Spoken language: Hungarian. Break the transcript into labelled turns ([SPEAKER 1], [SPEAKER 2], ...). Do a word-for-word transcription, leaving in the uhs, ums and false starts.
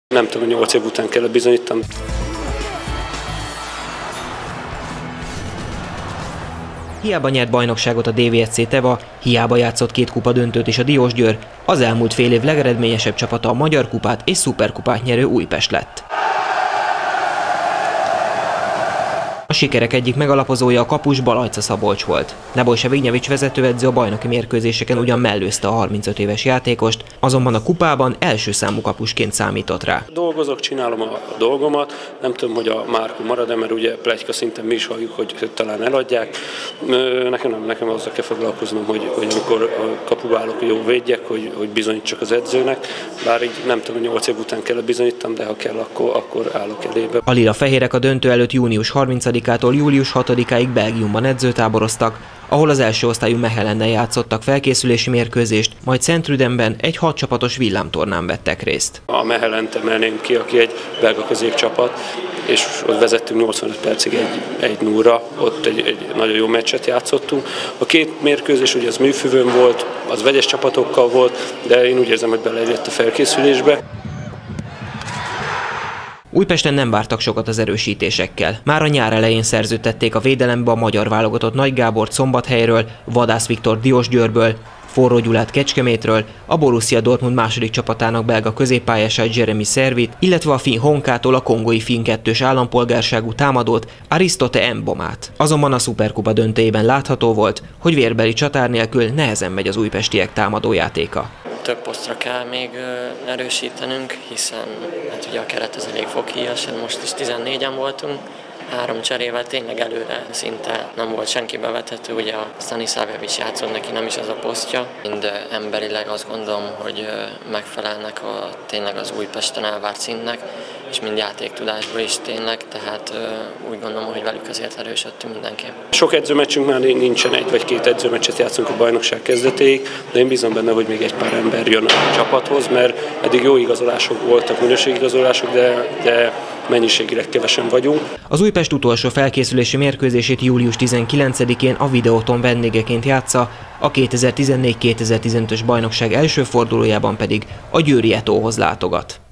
[SPEAKER 1] Nem tudom, nyolc év után kellett bizonyítanom.
[SPEAKER 2] Hiába nyert bajnokságot a dé vé es cé Teva, hiába játszott két kupa döntőt is a Diósgyőr, az elmúlt fél év legeredményesebb csapata a Magyar Kupát és Szuperkupát nyerő Újpest lett. A sikerek egyik megalapozója a kapus Balajca Szabolcs volt. Nebojsa Vignyevics vezetőedző a bajnoki mérkőzéseken ugyan mellőzte a harmincöt éves játékost, azonban a kupában első számú kapusként számított rá.
[SPEAKER 1] Dolgozok, csinálom a dolgomat, nem tudom, hogy a Márkó marad-e, mert ugye pletyka szinten mi is halljuk, hogy talán eladják. Nekem nem, nekem azzal kell foglalkoznom, hogy, hogy amikor a kapuba állok, jó védjek, hogy, hogy bizonyítsak az edzőnek. Bár így nem tudom, nyolc év után kellett bizonyítanom, de ha kell, akkor, akkor állok elébe.
[SPEAKER 2] A lila-fehérek a döntő előtt június harmincadikától július hatodikáig Belgiumban edzőtáboroztak, ahol az első osztályú Mechelennel játszottak felkészülési mérkőzést, majd Szent-Rüdenben egy hat csapatos villámtornán vettek részt.
[SPEAKER 1] A Mechelent emelném ki, aki egy belga középcsapat, és ott vezettünk nyolcvanöt percig egy, egy nullra, ott egy, egy nagyon jó meccset játszottunk. A két mérkőzés ugye az műfüvön volt, az vegyes csapatokkal volt, de én úgy érzem, hogy beleérett a felkészülésbe.
[SPEAKER 2] Újpesten nem vártak sokat az erősítésekkel. Már a nyár elején szerződtették a védelembe a magyar válogatott Nagy Gábort Szombathelyről, Vadász Viktor Diósgyőrből, Forró Gyulát Kecskemétről, a Borussia Dortmund második csapatának belga középpályását Jeremy Servit, illetve a finn Honkától a kongói finn kettős állampolgárságú támadót Aristote Mbomát. Azonban a Szuperkupa döntőjében látható volt, hogy vérbeli csatár nélkül nehezen megy az újpestiek támadójátéka.
[SPEAKER 3] Több posztra kell még erősítenünk, hiszen hát ugye a keret az elég foghíjas, most is tizennégyen voltunk, három cserével tényleg előre szinte nem volt senki bevethető, ugye a Stanislav is játszott, neki nem is az a posztja. Mind emberileg azt gondolom, hogy megfelelnek a, tényleg az Újpesten elvárt színnek, és mind játéktudásban is tényleg, tehát úgy gondolom, hogy velük azért erősödtünk mindenképp.
[SPEAKER 1] Sok edzőmeccsünk már nincsen, egy vagy két edzőmeccset játszunk a bajnokság kezdetéig, de én bízom benne, hogy még egy pár ember jön a csapathoz, mert eddig jó igazolások voltak, minőségigazolások, de, de mennyiségileg kevesen vagyunk.
[SPEAKER 2] Az Újpest utolsó felkészülési mérkőzését július tizenkilencedikén a Videóton vendégeként játsza, a kétezer-tizennégy kétezer-tizenötös bajnokság első fordulójában pedig a Győri Etóhoz látogat.